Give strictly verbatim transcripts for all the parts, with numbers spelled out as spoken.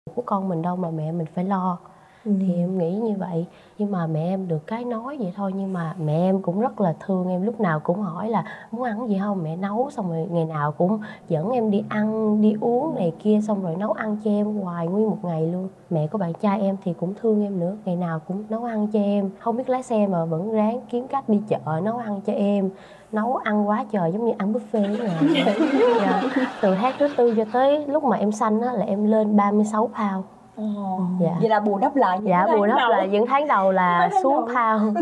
của con mình đâu mà mẹ mình phải lo. Ừ. Thì em nghĩ như vậy. Nhưng mà mẹ em được cái nói vậy thôi. Nhưng mà mẹ em cũng rất là thương em. Lúc nào cũng hỏi là muốn ăn gì không, mẹ nấu. Xong rồi ngày nào cũng dẫn em đi ăn, đi uống này kia. Xong rồi nấu ăn cho em hoài nguyên một ngày luôn. Mẹ của bạn trai em thì cũng thương em nữa. Ngày nào cũng nấu ăn cho em. Không biết lái xe mà vẫn ráng kiếm cách đi chợ nấu ăn cho em. Nấu ăn quá trời, giống như ăn buffet ở nhà. Dạ. Từ tháng thứ tư cho tới lúc mà em sanh á là em lên ba mươi sáu pound. Ồ, dạ. Vậy là bù đắp lại những dạ, tháng bù đắp đầu. lại những tháng đầu là tháng xuống pound.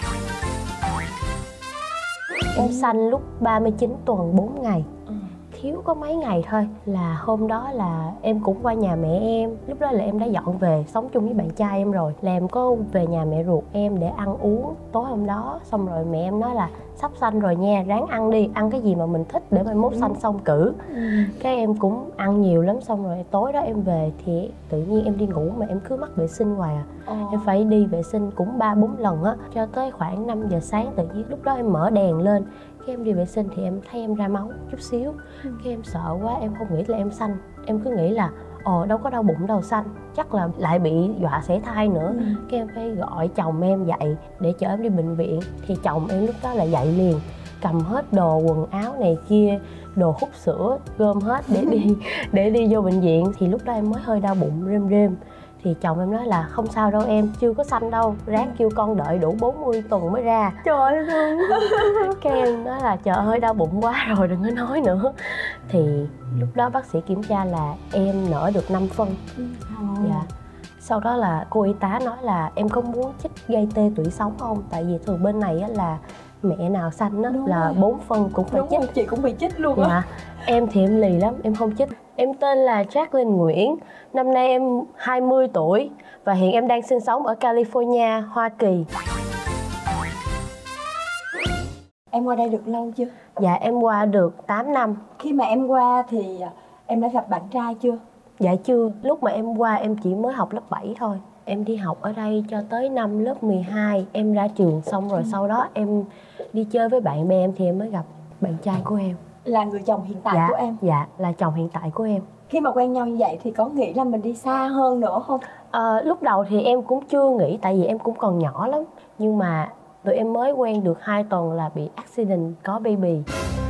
Em sanh lúc ba mươi chín tuần bốn ngày. Ừ. Thiếu có mấy ngày thôi là hôm đó là em cũng qua nhà mẹ em. Lúc đó là em đã dọn về sống chung với bạn trai em rồi. Là em có về nhà mẹ ruột em để ăn uống tối hôm đó. Xong rồi mẹ em nói là sắp sanh rồi nha, ráng ăn đi, ăn cái gì mà mình thích để mai mốt sanh xong cử. Ừ. Cái em cũng ăn nhiều lắm. Xong rồi tối đó em về thì tự nhiên em đi ngủ mà em cứ mắc vệ sinh hoài à. Ồ. Em phải đi vệ sinh cũng ba bốn lần á, cho tới khoảng năm giờ sáng tự nhiên lúc đó em mở đèn lên. Khi em đi vệ sinh thì em thấy em ra máu chút xíu. Ừ. Khi em sợ quá em không nghĩ là em sanh. Em cứ nghĩ là ồ đâu có đau bụng đâu sanh, chắc là lại bị dọa sảy thai nữa. Ừ. Cái em phải gọi chồng em dậy để chở em đi bệnh viện. Thì chồng em lúc đó là dậy liền, cầm hết đồ quần áo này kia, đồ hút sữa gom hết để đi để đi vô bệnh viện. Thì lúc đó em mới hơi đau bụng rêm rêm. Thì chồng em nói là không sao đâu em, chưa có sanh đâu, ráng kêu con đợi đủ bốn mươi tuần mới ra. Trời ơi thương. Cái em nói là trời ơi đau bụng quá rồi đừng có nói nữa. Thì lúc đó bác sĩ kiểm tra là em nở được năm phân. Ừ. Dạ. Sau đó là cô y tá nói là em có muốn chích gây tê tủy sống không? Tại vì thường bên này á là mẹ nào sanh á là bốn phân cũng phải. Đúng chích. Rồi, chị cũng bị chích luôn á. Dạ. Em thì em lì lắm, em không chích. Em tên là Jacqueline Nguyễn. Năm nay em hai mươi tuổi và hiện em đang sinh sống ở California, Hoa Kỳ. Em qua đây được lâu chưa? Dạ em qua được tám năm. Khi mà em qua thì em đã gặp bạn trai chưa? Dạ chưa, lúc mà em qua em chỉ mới học lớp bảy thôi. Em đi học ở đây cho tới năm lớp mười hai. Em ra trường xong rồi. Ừ. Sau đó em đi chơi với bạn bè em thì em mới gặp bạn trai của em. Là người chồng hiện tại dạ, của em? Dạ, là chồng hiện tại của em. Khi mà quen nhau như vậy thì có nghĩ là mình đi xa hơn nữa không? À, lúc đầu thì em cũng chưa nghĩ, tại vì em cũng còn nhỏ lắm. Nhưng mà tụi em mới quen được hai tuần là bị accident, có baby.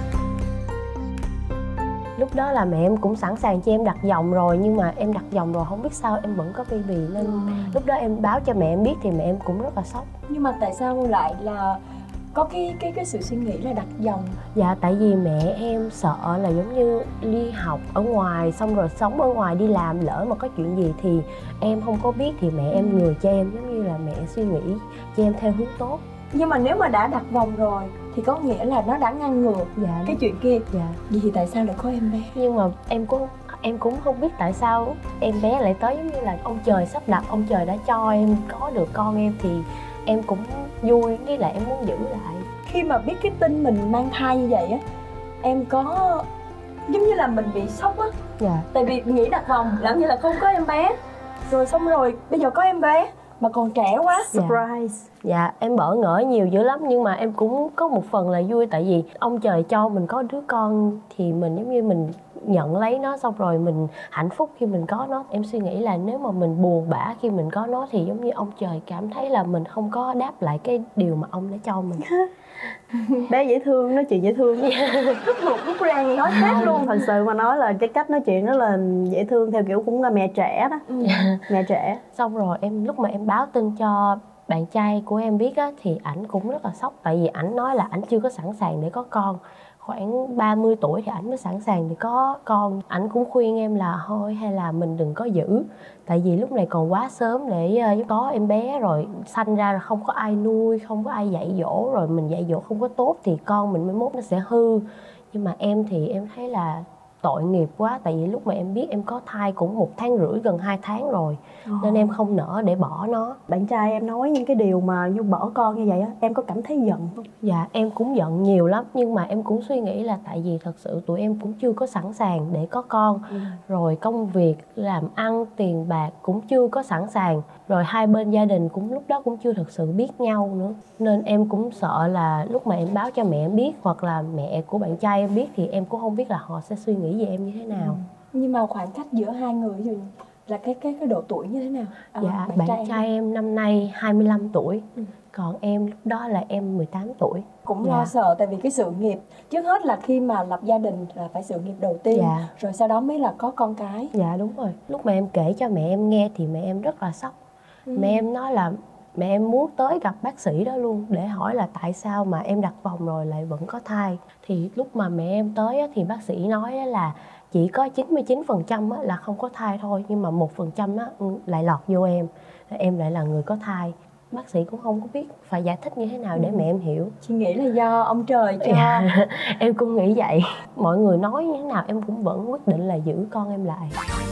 Lúc đó là mẹ em cũng sẵn sàng cho em đặt vòng rồi. Nhưng mà em đặt vòng rồi không biết sao em vẫn có baby. Nên ừ. lúc đó em báo cho mẹ em biết thì mẹ em cũng rất là sốc. Nhưng mà tại sao lại là có cái cái cái sự suy nghĩ là đặt vòng? Dạ tại vì mẹ em sợ là giống như đi học ở ngoài xong rồi sống ở ngoài đi làm, lỡ mà có chuyện gì thì em không có biết thì mẹ em ngừa cho em, giống như là mẹ suy nghĩ cho em theo hướng tốt. Nhưng mà nếu mà đã đặt vòng rồi thì có nghĩa là nó đã ngăn ngừa dạ, cái chuyện kia. Dạ. Vậy thì tại sao lại có em bé? Nhưng mà em cũng em cũng không biết tại sao em bé lại tới, giống như là ông trời sắp đặt, ông trời đã cho em có được con em thì em cũng vui, với lại em muốn giữ lại. Khi mà biết cái tin mình mang thai như vậy á, em có giống như là mình bị sốc á. Dạ. Tại vì nghĩ đặt vòng làm như là không có em bé, rồi xong rồi bây giờ có em bé mà còn trẻ quá. Dạ. Surprise. Dạ em bỡ ngỡ nhiều dữ lắm. Nhưng mà em cũng có một phần là vui. Tại vì ông trời cho mình có đứa con thì mình giống như mình nhận lấy nó, xong rồi mình hạnh phúc khi mình có nó. Em suy nghĩ là nếu mà mình buồn bã khi mình có nó thì giống như ông trời cảm thấy là mình không có đáp lại cái điều mà ông đã cho mình. Bé dễ thương, nói chuyện dễ thương. Lúc ruột lúc rang nói hết luôn. Thật sự mà nói là cái cách nói chuyện rất là dễ thương, theo kiểu cũng là mẹ trẻ đó. Ừ. Mẹ trẻ. Xong rồi em lúc mà em báo tin cho bạn trai của em biết á thì ảnh cũng rất là sốc. Tại vì ảnh nói là ảnh chưa có sẵn sàng để có con. Khoảng ba mươi tuổi thì ảnh mới sẵn sàng để có con. Ảnh cũng khuyên em là thôi hay là mình đừng có giữ. Tại vì lúc này còn quá sớm để có em bé, rồi sanh ra rồi không có ai nuôi, không có ai dạy dỗ, rồi mình dạy dỗ không có tốt thì con mình mai mốt nó sẽ hư. Nhưng mà em thì em thấy là tội nghiệp quá. Tại vì lúc mà em biết em có thai cũng một tháng rưỡi, gần hai tháng rồi. Oh. Nên em không nỡ để bỏ nó. Bạn trai em nói những cái điều mà như bỏ con như vậy á, em có cảm thấy giận không? Dạ em cũng giận nhiều lắm. Nhưng mà em cũng suy nghĩ là tại vì thật sự tụi em cũng chưa có sẵn sàng để có con. Ừ. Rồi công việc, làm ăn, tiền bạc cũng chưa có sẵn sàng. Rồi hai bên gia đình cũng lúc đó cũng chưa thật sự biết nhau nữa. Nên em cũng sợ là lúc mà em báo cho mẹ em biết, hoặc là mẹ của bạn trai em biết, thì em cũng không biết là họ sẽ suy nghĩ về em như thế nào. Ừ. Nhưng mà khoảng cách giữa hai người Là cái cái cái độ tuổi như thế nào? À, dạ bạn, bạn trai, trai em. em năm nay hai mươi lăm tuổi. Ừ. Còn em lúc đó là em mười tám tuổi. Cũng dạ. lo sợ tại vì cái sự nghiệp trước hết là khi mà lập gia đình là phải sự nghiệp đầu tiên. Dạ. Rồi sau đó mới là có con cái. Dạ đúng rồi. Lúc mà em kể cho mẹ em nghe thì mẹ em rất là sốc. Ừ. Mẹ em nói là mẹ em muốn tới gặp bác sĩ đó luôn để hỏi là tại sao mà em đặt vòng rồi lại vẫn có thai. Thì lúc mà mẹ em tới thì bác sĩ nói là chỉ có chín mươi chín phần trăm là không có thai thôi, nhưng mà một phần trăm lại lọt vô em, em lại là người có thai. Bác sĩ cũng không có biết phải giải thích như thế nào để ừ. mẹ em hiểu. Chị nghĩ là do ông trời cho. Dạ, em cũng nghĩ vậy. Mọi người nói như thế nào em cũng vẫn quyết định là giữ con em lại.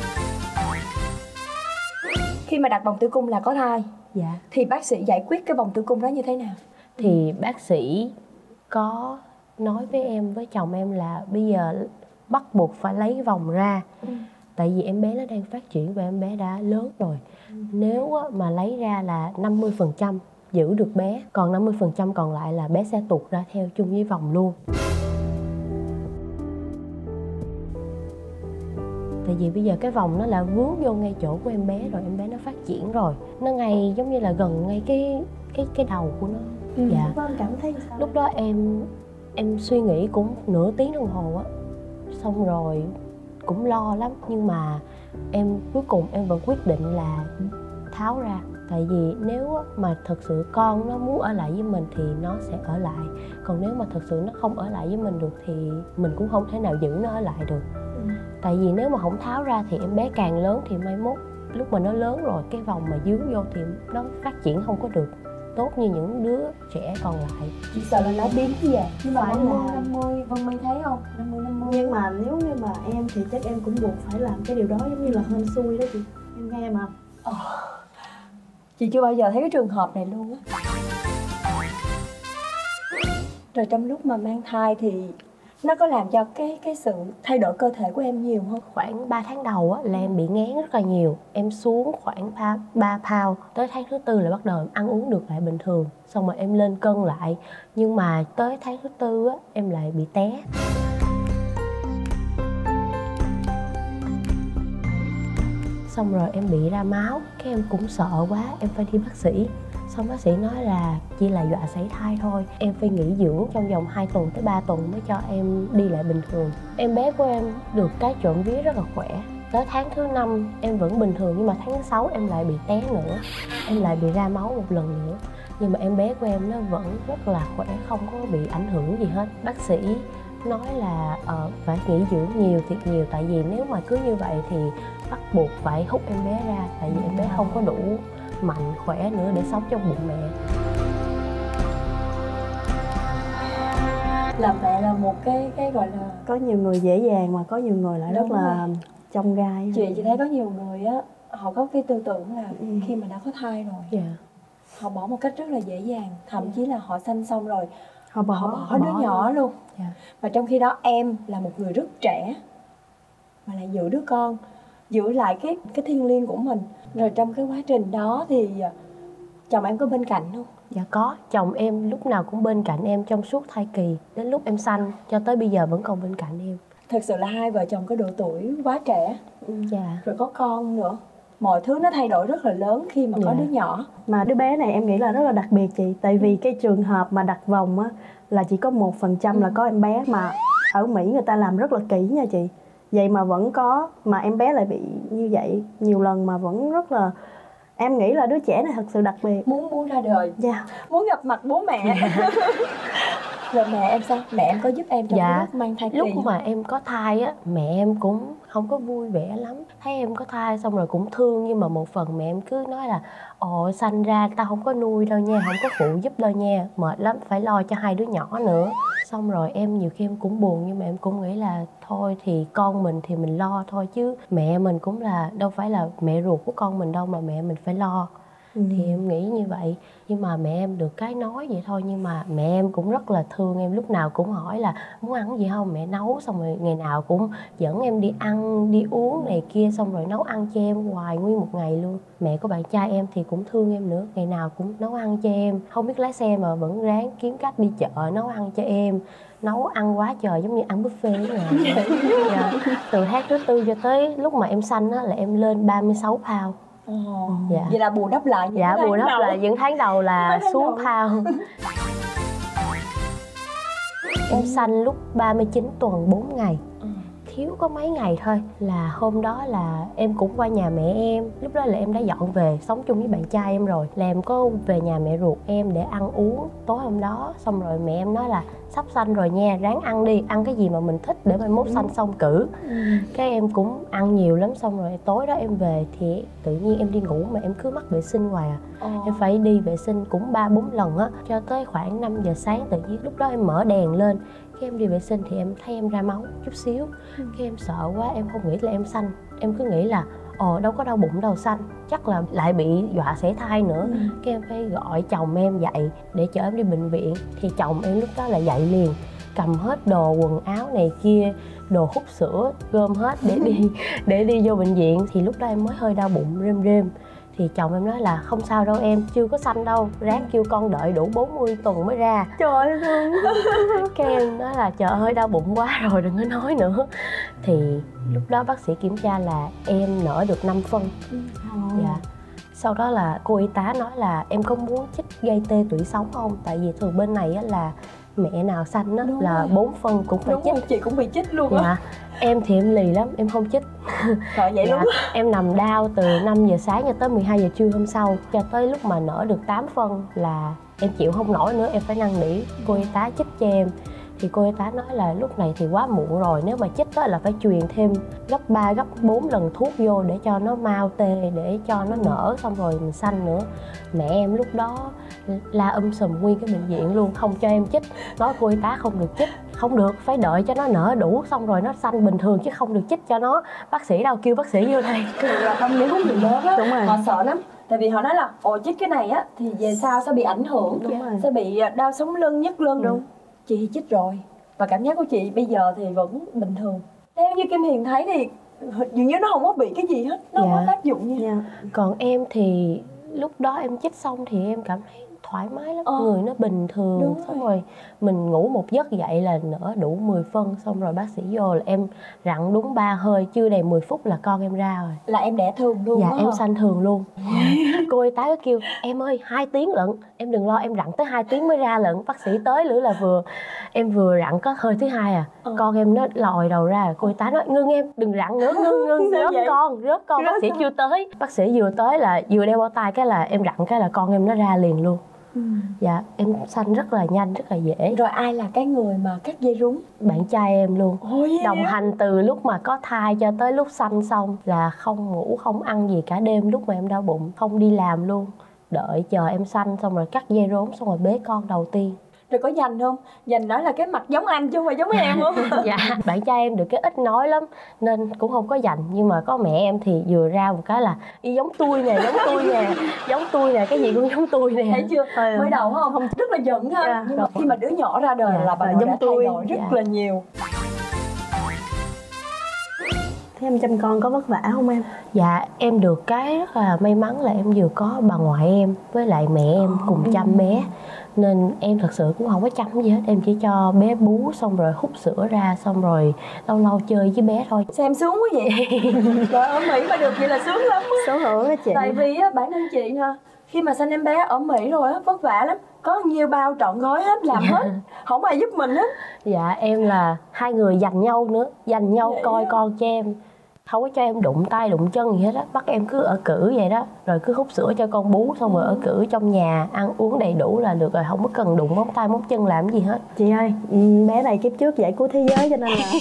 Khi mà đặt vòng tử cung là có thai. Dạ. Thì bác sĩ giải quyết cái vòng tử cung đó như thế nào? Thì bác sĩ có nói với em, với chồng em là bây giờ bắt buộc phải lấy vòng ra. Ừ. Tại vì em bé nó đang phát triển và em bé đã lớn rồi. Ừ. Nếu mà lấy ra là năm mươi phần trăm giữ được bé, còn năm mươi phần trăm còn lại là bé sẽ tụt ra theo chung với vòng luôn. Tại vì bây giờ cái vòng nó là vướng vô ngay chỗ của em bé rồi, em bé nó phát triển rồi, nó ngay giống như là gần ngay cái cái cái đầu của nó. Ừ. Dạ. Lúc đó em cảm thấy sao? Lúc đó em em suy nghĩ cũng nửa tiếng đồng hồ á, xong rồi cũng lo lắm, nhưng mà em cuối cùng em vẫn quyết định là tháo ra. Tại vì nếu mà thật sự con nó muốn ở lại với mình thì nó sẽ ở lại, còn nếu mà thật sự nó không ở lại với mình được thì mình cũng không thể nào giữ nó ở lại được. Ừ. Tại vì nếu mà không tháo ra thì em bé càng lớn thì mai mốt lúc mà nó lớn rồi cái vòng mà dướng vô thì nó phát triển không có được tốt như những đứa trẻ còn lại. Chị sợ là nó biến cái gì? Nhưng mà năm mươi năm mươi Vân My thấy không? năm mươi năm mươi Nhưng mà nếu như mà em thì chắc em cũng buộc phải làm cái điều đó, giống như là hên xui đó chị. Em nghe mà. Ờ. Chị chưa bao giờ thấy cái trường hợp này luôn á. Rồi trong lúc mà mang thai thì nó có làm cho cái cái sự thay đổi cơ thể của em nhiều không? Khoảng ba tháng đầu á, là em bị ngán rất là nhiều. Em xuống khoảng ba pound. Tới tháng thứ tư là bắt đầu em ăn uống được lại bình thường. Xong rồi em lên cân lại. Nhưng mà tới tháng thứ tư á, em lại bị té. Xong rồi em bị ra máu. Cái em cũng sợ quá, em phải đi bác sĩ. Xong bác sĩ nói là chỉ là dọa sảy thai thôi, em phải nghỉ dưỡng trong vòng hai tuần tới ba tuần mới cho em đi lại bình thường. Em bé của em được cái trộm vía rất là khỏe. Tới tháng thứ năm em vẫn bình thường, nhưng mà tháng thứ sáu em lại bị té nữa. Em lại bị ra máu một lần nữa. Nhưng mà em bé của em nó vẫn rất là khỏe, không có bị ảnh hưởng gì hết. Bác sĩ nói là uh, phải nghỉ dưỡng nhiều thiệt nhiều. Tại vì nếu mà cứ như vậy thì bắt buộc phải hút em bé ra. Tại vì em bé không có đủ mạnh khỏe nữa để sống trong bụng mẹ. Làm mẹ là một cái cái gọi là có nhiều người dễ dàng mà có nhiều người lại đúng rất là chông gai. Chị chị thấy có nhiều người á, họ có cái tư tưởng là ừ. khi mà đã có thai rồi, yeah. họ bỏ một cách rất là dễ dàng, thậm yeah. chí là họ sanh xong rồi họ bỏ, họ bỏ, họ đứa bỏ nhỏ luôn. luôn. Yeah. Và trong khi đó em là một người rất trẻ mà lại giữ đứa con, giữ lại cái cái thiêng liêng của mình. Rồi trong cái quá trình đó thì chồng em có bên cạnh không? Dạ có, chồng em lúc nào cũng bên cạnh em trong suốt thai kỳ. Đến lúc em sanh cho tới bây giờ vẫn còn bên cạnh em. Thật sự là hai vợ chồng có độ tuổi quá trẻ. Dạ. Rồi có con nữa. Mọi thứ nó thay đổi rất là lớn khi mà dạ. có đứa nhỏ. Mà đứa bé này em nghĩ là rất là đặc biệt chị. Tại vì cái trường hợp mà đặt vòng á là chỉ có một phần trăm là có em bé. Mà ở Mỹ người ta làm rất là kỹ nha chị. Vậy mà vẫn có, mà em bé lại bị như vậy nhiều lần mà vẫn rất là, em nghĩ là đứa trẻ này thật sự đặc biệt. Muốn muốn ra đời. Dạ. Yeah. Muốn gặp mặt bố mẹ. Rồi mẹ em sao? Mẹ em có giúp em trong dạ. lúc mang thai kỳ lúc không? mà em có thai á, mẹ em cũng không có vui vẻ lắm. Thấy em có thai xong rồi cũng thương, nhưng mà một phần mẹ em cứ nói là ồ sanh ra tao không có nuôi đâu nha, không có phụ giúp đâu nha, mệt lắm, phải lo cho hai đứa nhỏ nữa. Xong rồi em nhiều khi em cũng buồn, nhưng mà em cũng nghĩ là thôi thì con mình thì mình lo thôi, chứ mẹ mình cũng là đâu phải là mẹ ruột của con mình đâu mà mẹ mình phải lo. ừ. Thì em nghĩ như vậy. Nhưng mà mẹ em được cái nói vậy thôi. Nhưng mà mẹ em cũng rất là thương em. Lúc nào cũng hỏi là muốn ăn gì không, mẹ nấu. Xong rồi ngày nào cũng dẫn em đi ăn, đi uống này kia. Xong rồi nấu ăn cho em hoài nguyên một ngày luôn. Mẹ của bạn trai em thì cũng thương em nữa. Ngày nào cũng nấu ăn cho em. Không biết lái xe mà vẫn ráng kiếm cách đi chợ nấu ăn cho em. Nấu ăn quá trời giống như ăn buffet vậy. Dạ. Từ tháng thứ tư cho tới lúc mà em sanh á là em lên ba mươi sáu pound. Ồ, dạ. Vậy là bù đắp lại những dạ, tháng bù đắp đầu. lại những tháng đầu là tháng xuống pound. Em sanh lúc ba mươi chín tuần bốn ngày. Ừ. Thiếu có mấy ngày thôi là hôm đó là em cũng qua nhà mẹ em. Lúc đó là em đã dọn về sống chung với bạn trai em rồi. Là em có về nhà mẹ ruột em để ăn uống tối hôm đó. Xong rồi mẹ em nói là sắp sanh rồi nha, ráng ăn đi, ăn cái gì mà mình thích để mai mốt sanh xong cử. Ừ. Cái em cũng ăn nhiều lắm. Xong rồi tối đó em về thì tự nhiên em đi ngủ mà em cứ mắc vệ sinh hoài à. Ờ. Em phải đi vệ sinh cũng ba bốn lần á, cho tới khoảng năm giờ sáng tự nhiên lúc đó em mở đèn lên. Khi em đi vệ sinh thì em thấy em ra máu chút xíu. Ừ. Cái em sợ quá, em không nghĩ là em sanh. Em cứ nghĩ là ồ đâu có đau bụng đâu sanh, chắc là lại bị dọa sảy thai nữa. Ừ. Cái em phải gọi chồng em dậy để chở em đi bệnh viện. Thì chồng em lúc đó là dậy liền, cầm hết đồ quần áo này kia, đồ hút sữa gom hết để đi để đi vô bệnh viện. Thì lúc đó em mới hơi đau bụng rêm rêm. Thì chồng em nói là không sao đâu em, chưa có sanh đâu, ráng kêu con đợi đủ bốn mươi tuần mới ra. Trời ơi thương. Cái em nói là trời ơi đau bụng quá rồi đừng có nói nữa. Thì lúc đó bác sĩ kiểm tra là em nở được năm phân. Ừ. Dạ. Sau đó là cô y tá nói là em có muốn chích gây tê tủy sống không? Tại vì thường bên này á là mẹ nào sanh á là bốn phân cũng phải đúng chích. Rồi, chị cũng bị chích luôn á. Dạ. Em thì em lì lắm, em không chích. Trời vậy dạ, luôn á. Em nằm đau từ năm giờ sáng cho tới mười hai giờ trưa hôm sau. Cho tới lúc mà nở được tám phân là em chịu không nổi nữa, em phải năn nỉ cô y tá chích cho em. Thì cô y tá nói là lúc này thì quá muộn rồi, nếu mà chích đó là phải truyền thêm gấp ba, gấp bốn lần thuốc vô để cho nó mau tê, để cho nó nở xong rồi mình sanh nữa. Mẹ em lúc đó la um sùm nguyên cái bệnh viện luôn, không cho em chích. Nói cô y tá không được chích, không được, phải đợi cho nó nở đủ xong rồi nó sanh bình thường chứ không được chích cho nó. Bác sĩ đâu kêu bác sĩ vô đây. Là tâm lý của người lớn á, đúng rồi. Họ sợ lắm. Tại vì họ nói là ồ chích cái này á thì về sau sẽ bị ảnh hưởng, đúng rồi. Sẽ bị đau sống lưng, nhức lưng. Đúng. Chị thì chích rồi và cảm giác của chị bây giờ thì vẫn bình thường. Theo như Kim Hiền thấy thì dường như nó không có bị cái gì hết, nó dạ. không có tác dụng nha. Dạ. Còn em thì lúc đó em chích xong thì em cảm thấy thoải mái lắm, ờ. người nó bình thường. Đúng xong rồi. rồi mình ngủ một giấc dậy là nở đủ mười phân. Xong rồi bác sĩ vô là em rặn đúng ba hơi, chưa đầy mười phút là con em ra rồi. Là em đẻ thường luôn. Dạ em hả? sanh thường luôn. Cô y tá có kêu em ơi hai tiếng lận, em đừng lo, em rặn tới hai tiếng mới ra lận. Bác sĩ tới nữa là vừa em vừa rặn có hơi thứ hai à, ờ. con em nó lòi đầu ra. Cô y tá nói ngưng em, đừng rặn nữa, ngưng ngưng rớt con rớt con rớt bác sĩ chưa tới. Bác sĩ vừa tới là vừa đeo bao tay cái là em rặn cái là con em nó ra liền luôn. Ừ. Dạ em sanh rất là nhanh, rất là dễ. Rồi ai là cái người mà cắt dây rúng? Bạn trai em luôn. Ôi, đồng hành từ lúc mà có thai cho tới lúc sanh xong, là không ngủ không ăn gì cả đêm lúc mà em đau bụng, không đi làm luôn, đợi chờ em sanh xong rồi cắt dây rốn xong rồi bế con đầu tiên. Rồi có dành không? Dành nói là cái mặt giống anh chứ không phải giống em không? Dạ, bạn trai em được cái ít nói lắm nên cũng không có dành. Nhưng mà có mẹ em thì vừa ra một cái là y giống tôi nè, giống tôi nè, giống tôi nè, cái gì cũng giống tôi nè. Thấy chưa? Ừ. Mới đầu không? không rất là giận ha. Dạ. Nhưng mà khi mà đứa nhỏ ra đời dạ. là bà nội đã tôi. thay đổi rất dạ. là nhiều. Thế em chăm con có vất vả không em? Dạ em được cái rất là may mắn là em vừa có bà ngoại em với lại mẹ em cùng chăm bé. Nên em thật sự cũng không có chăm gì hết, em chỉ cho bé bú xong rồi hút sữa ra, xong rồi lâu lâu chơi với bé thôi. Sao em sướng quá vậy? Rồi ở Mỹ mà được vậy là sướng lắm á. Sướng hưởng á chị. Tại vì á bản thân chị ha, khi mà sanh em bé ở Mỹ rồi á vất vả lắm, có nhiều bao trọn gói hết, làm hết, không ai giúp mình hết. Dạ em là hai người dành nhau nữa, dành nhau vậy coi đó. Con cho em, không có cho em đụng tay đụng chân gì hết á, bắt em cứ ở cữ vậy đó, rồi cứ hút sữa cho con bú, xong rồi ở cữ trong nhà ăn uống đầy đủ là được rồi, không có cần đụng móng tay móng chân làm gì hết. Chị ơi, bé này kiếp trước giải cứu thế giới cho nên là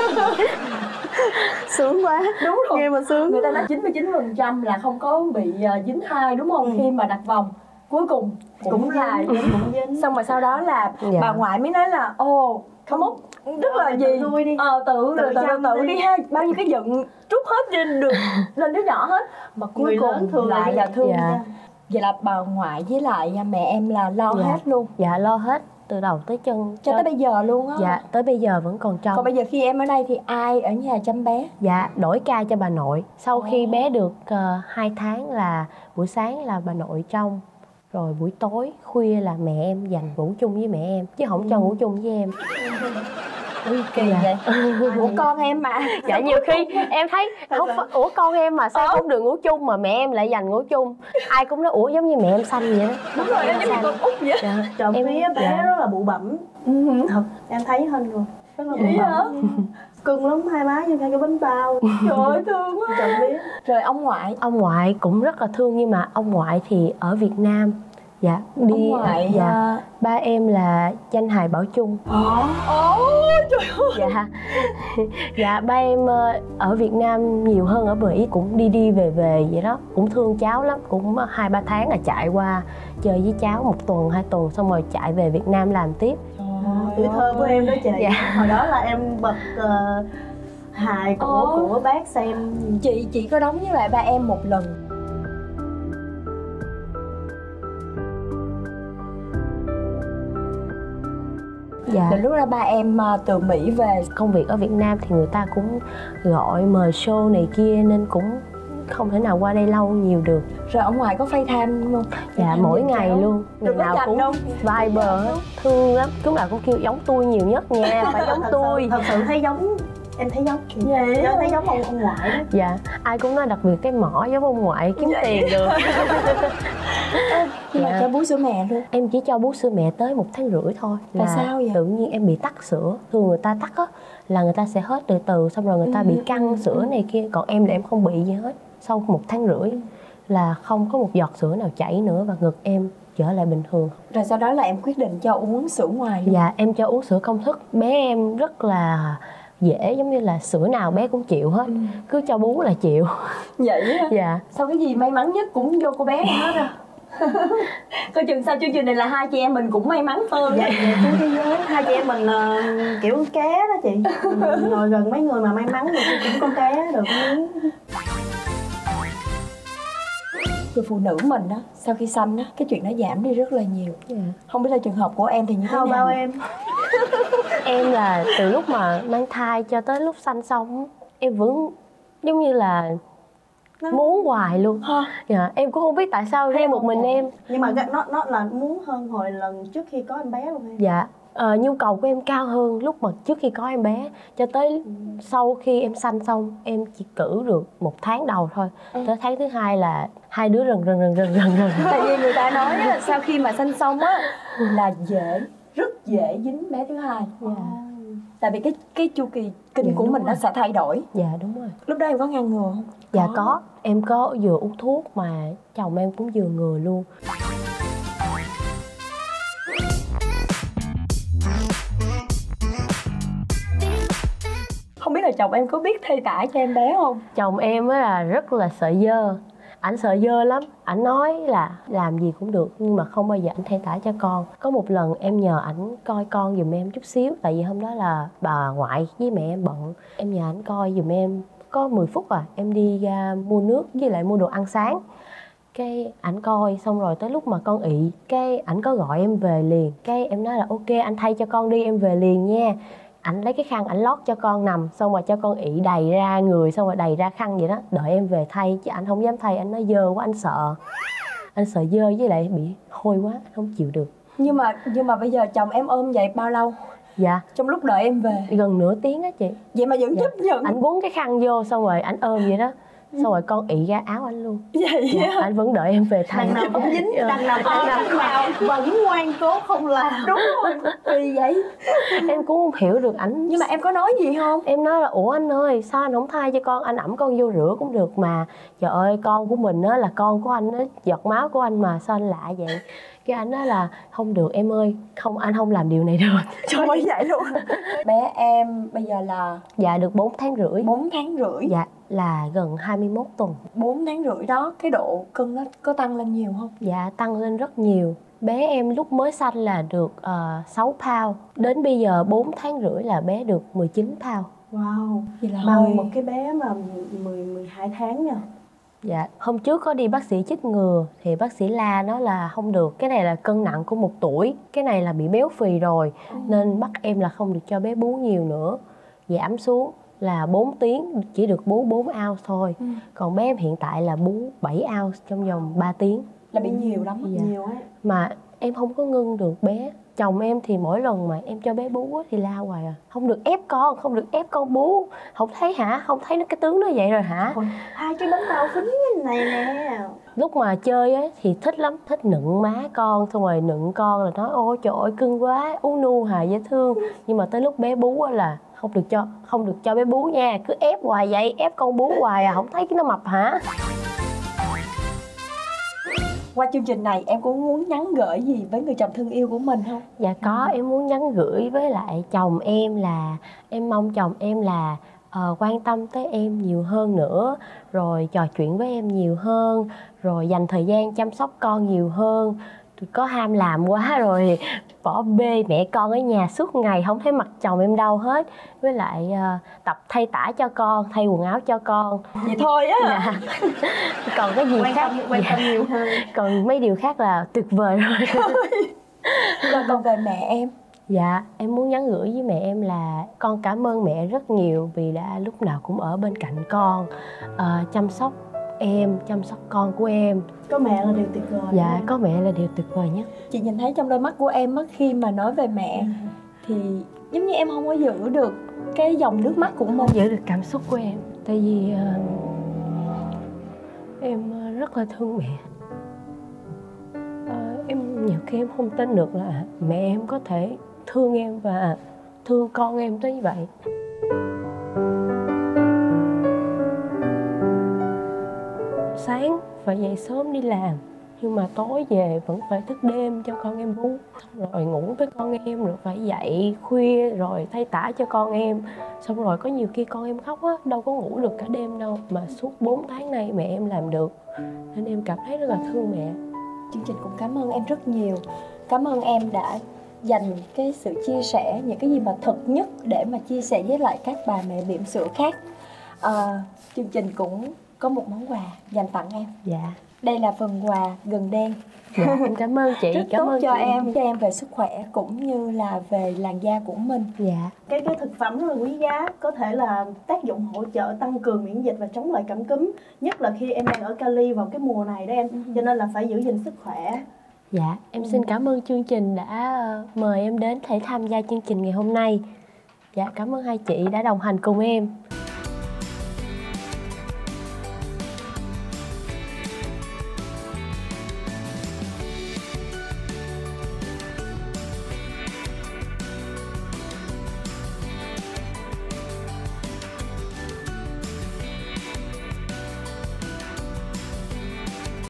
sướng quá. Đúng rồi, nghe mà sướng. Người ta nói chín mươi chín phần trăm là không có bị dính thai đúng không? Ừ. Khi mà đặt vòng cuối cùng cũng, cũng là dính, cũng dính. Xong rồi sau đó là dạ. bà ngoại mới nói là ồ không mốt rất là gì tự đi. Ờ, tự tự, tự, tự, tự đi. đi ha, bao nhiêu cái giận trút hết trên được lên đứa nhỏ hết, mà cuối người cùng lớn thường lại là thương dạ. Vậy là bà ngoại với lại mẹ em là lo dạ. hết luôn? Dạ lo hết từ đầu tới chân. Cho tới bây giờ luôn á? Dạ tới bây giờ vẫn còn trong. Còn bây giờ khi em ở đây thì ai ở nhà chăm bé? Dạ đổi ca cho bà nội. Sau oh. khi bé được uh, hai tháng là buổi sáng là bà nội trong, rồi buổi tối khuya là mẹ em dành ngủ chung với mẹ em, chứ không ừ. cho ngủ chung với em. Ui kỳ dạ. vậy. Ủa con em mà. Dạ nhiều khi em thấy không phải, ủa con em mà sao không được ngủ chung mà mẹ em lại dành ngủ chung. Ai cũng nói ủa giống như mẹ em xanh vậy đó. Đúng rồi, em giống như con út vậy. Dạ. Trộm em phía bé dạ. rất là bụ bẩm. Ừ. Thật, em thấy hình rồi. Rất là bụ bẩm. Cưng lắm, hai má như hai cái bánh bao. Trời ơi thương quá. Trộm phía. Rồi ông ngoại? Ông ngoại cũng rất là thương, nhưng mà ông ngoại thì ở Việt Nam. Dạ đi ông ngoại dạ à... ba em là danh hài Bảo Chung. Ồ trời ơi. Dạ dạ ba em ở Việt Nam nhiều hơn ở Mỹ, cũng đi đi về về vậy đó, cũng thương cháu lắm, cũng hai ba tháng là chạy qua chơi với cháu một tuần hai tuần xong rồi chạy về Việt Nam làm tiếp. Tuổi thơ của em đó chị. Dạ. Hồi đó là em bật uh, hài của Ồ. của bác xem. Chị chị có đóng với lại ba em một lần. Dạ. Đến lúc đó ba em từ Mỹ về. Công việc ở Việt Nam thì người ta cũng gọi mời show này kia nên cũng không thể nào qua đây lâu nhiều được. Rồi ông ngoại có FaceTime không? Dạ mỗi ngày cháu. Luôn. Ngày nào cũng không? Viber hết. Thương lắm. Lúc nào cũng kêu giống tôi nhiều nhất nha. Phải giống thật tôi. Sự, thật sự thấy giống. Em thấy giống vậy đó, thấy giống ông, ông ngoại đó. Dạ, ai cũng nói đặc biệt cái mỏ giống ông ngoại kiếm vậy tiền được. Nhưng dạ. mà cho bú sữa mẹ luôn. Em chỉ cho bú sữa mẹ tới một tháng rưỡi thôi. Là là sao vậy? Tự nhiên em bị tắc sữa. Thường người ta tắc á là người ta sẽ hết từ từ, xong rồi người ta ừ, bị căng ừ, sữa này kia. Còn em là em không bị gì hết. Sau một tháng rưỡi là không có một giọt sữa nào chảy nữa và ngực em trở lại bình thường. Rồi sau đó là em quyết định cho uống sữa ngoài luôn. Dạ, em cho uống sữa công thức. Bé em rất là dễ, giống như là sữa nào bé cũng chịu hết. Ừ. Cứ cho bú là chịu. Vậy á? Dạ. Sao cái gì may mắn nhất cũng vô cô bé hết à? Coi chừng sau chương trình này là hai chị em mình cũng may mắn hơn. Dạ, trên thế giới hai chị em mình uh, kiểu cá đó chị. Ngồi gần mấy người mà may mắn thì cũng có cá được miếng. Người phụ nữ mình đó, sau khi sanh á, cái chuyện nó giảm đi rất là nhiều. Yeah. Không biết là trường hợp của em thì như thế nào? Bao em? Em là từ lúc mà mang thai cho tới lúc sanh xong em vẫn giống như là nó... muốn hoài luôn. Dạ, em cũng không biết tại sao riêng một mình em. Nhưng mà nó nó là muốn hơn hồi lần trước khi có em bé luôn em. Dạ. Ờ, nhu cầu của em cao hơn lúc mà trước khi có em bé. Cho tới ừ. sau khi em sanh xong em chỉ cử được một tháng đầu thôi. ừ. Tới tháng thứ hai là hai đứa rần rần rần rần rần rần. Tại vì người ta nói là sau khi mà sanh xong á là dễ, rất dễ dính bé thứ hai. Dạ. Tại vì cái cái chu kỳ kinh dạ, của mình rồi. Nó sẽ thay đổi. Dạ đúng rồi. Lúc đó em có ngăn ngừa không? Dạ có, có. Em có vừa uống thuốc mà chồng em cũng vừa ngừa luôn. Không biết là chồng em có biết thay tả cho em bé không? Chồng em á là rất là sợ dơ. Ảnh sợ dơ lắm. Ảnh nói là làm gì cũng được nhưng mà không bao giờ ảnh thay tả cho con. Có một lần em nhờ ảnh coi con giùm em chút xíu. Tại vì hôm đó là bà ngoại với mẹ em bận. Em nhờ ảnh coi giùm em có mười phút à. Em đi ra mua nước với lại mua đồ ăn sáng. Cái ảnh coi xong rồi tới lúc mà con ị, cái ảnh có gọi em về liền. Cái em nói là ok anh thay cho con đi, em về liền nha. Ảnh lấy cái khăn ảnh lót cho con nằm, xong rồi cho con ị đầy ra người, xong rồi đầy ra khăn vậy đó, đợi em về thay. Chứ ảnh không dám thay, anh nói dơ quá, anh sợ. Anh sợ dơ với lại bị hôi quá, anh không chịu được. Nhưng mà nhưng mà bây giờ chồng em ôm vậy bao lâu? Dạ trong lúc đợi em về gần nửa tiếng á chị. Vậy mà vẫn dạ. chấp nhận. Ảnh quấn cái khăn vô xong rồi ảnh ôm vậy đó. Xong rồi con ị ra áo anh luôn. Vậy dạ, anh vẫn đợi em về thay. Đằng nào cũng dính, đằng nào đằng nào nào vẫn ngoan cố không làm. Đúng rồi. Vì vậy em cũng không hiểu được ảnh. Nhưng mà em có nói gì không? Em nói là ủa anh ơi sao anh không thay cho con, anh ẵm con vô rửa cũng được mà. Trời ơi con của mình á là con của anh á, giọt máu của anh mà sao anh lạ vậy. Cái anh nói là không được em ơi, không anh không làm điều này được. Trời ơi vậy luôn. Bé em bây giờ là dạ được bốn tháng rưỡi. bốn tháng rưỡi. Dạ là gần hai mươi mốt tuần. bốn tháng rưỡi đó cái độ cân nó có tăng lên nhiều không? Dạ tăng lên rất nhiều. Bé em lúc mới sanh là được uh, sáu pound. Đến bây giờ bốn tháng rưỡi là bé được mười chín pound. Wow. Vậy là bằng hơi... một cái bé mà mười, mười hai tháng nha. Dạ, hôm trước có đi bác sĩ chích ngừa thì bác sĩ la nó là không được. Cái này là cân nặng của một tuổi, cái này là bị béo phì rồi, ừ. nên bắt em là không được cho bé bú nhiều nữa. Giảm xuống là bốn tiếng chỉ được bú bốn ounce thôi, ừ. còn bé em hiện tại là bú bảy ounce trong vòng ba tiếng. Là bị nhiều lắm. Dạ. Nhiều ấy. Mà em không có ngưng được bé. Chồng em thì mỗi lần mà em cho bé bú thì la hoài à. Không được ép con, không được ép con bú. Không thấy hả? Không thấy nó cái tướng nó vậy rồi hả? Ôi, hai cái bánh bao phính này nè. Lúc mà chơi á thì thích lắm, thích nựng má con, xong rồi nựng con là nói ôi trời ơi cưng quá, ú nu hài dễ thương. Nhưng mà tới lúc bé bú á là không được cho, không được cho bé bú nha. Cứ ép hoài vậy, ép con bú hoài à, không thấy cái nó mập hả? Qua chương trình này em có muốn nhắn gửi gì với người chồng thân yêu của mình không? Dạ có, em muốn nhắn gửi với lại chồng em là em mong chồng em là uh, quan tâm tới em nhiều hơn nữa, rồi trò chuyện với em nhiều hơn, rồi dành thời gian chăm sóc con nhiều hơn. Có ham làm quá rồi bỏ bê mẹ con ở nhà suốt ngày, không thấy mặt chồng em đâu hết. Với lại uh, tập thay tã cho con, thay quần áo cho con. Vậy thôi á. Dạ. Còn cái gì quan khác tâm, quan tâm dạ. nhiều hơn. Còn mấy điều khác là tuyệt vời rồi. Rồi còn về mẹ em? Dạ, em muốn nhắn gửi với mẹ em là con cảm ơn mẹ rất nhiều vì đã lúc nào cũng ở bên cạnh con, uh, chăm sóc em, chăm sóc con của em. Có mẹ là điều tuyệt vời. Dạ, có mẹ là điều tuyệt vời nhất. Chị nhìn thấy trong đôi mắt của em á, khi mà nói về mẹ ừ. thì giống như em không có giữ được cái dòng nước mắt của mình. Không giữ được cảm xúc của em. Tại vì uh, em rất là thương mẹ. uh, Em nhiều khi em không tin được là mẹ em có thể thương em và thương con em tới như vậy. Sáng phải dậy sớm đi làm, nhưng mà tối về vẫn phải thức đêm cho con em bú, rồi ngủ với con em, rồi phải dậy khuya rồi thay tã cho con em. Xong rồi có nhiều khi con em khóc á, đâu có ngủ được cả đêm đâu, mà suốt bốn tháng nay mẹ em làm được, nên em cảm thấy rất là thương mẹ. Chương trình cũng cảm ơn em rất nhiều. Cảm ơn em đã dành cái sự chia sẻ, những cái gì mà thật nhất để mà chia sẻ với lại các bà mẹ bỉm sữa khác. à, Chương trình cũng có một món quà dành tặng em. Dạ. Đây là phần quà gừng đen. Dạ, em cảm ơn chị. Rất cảm tốt ơn cho chị. em, cho em về sức khỏe cũng như là về làn da của mình. Dạ. Cái cái thực phẩm rất là quý giá, có thể là tác dụng hỗ trợ tăng cường miễn dịch và chống lại cảm cúm, nhất là khi em đang ở Cali vào cái mùa này đó em, ừ. cho nên là phải giữ gìn sức khỏe. Dạ, em xin cảm ơn chương trình đã mời em đến thể tham gia chương trình ngày hôm nay. Dạ, cảm ơn hai chị đã đồng hành cùng em.